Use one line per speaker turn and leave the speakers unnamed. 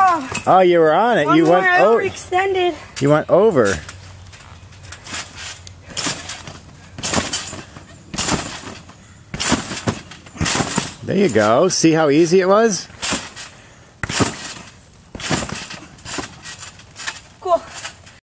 Oh, you were on it.
One
You
more,
went
I
over.
overextended.
You went over. There you go. See how easy it was?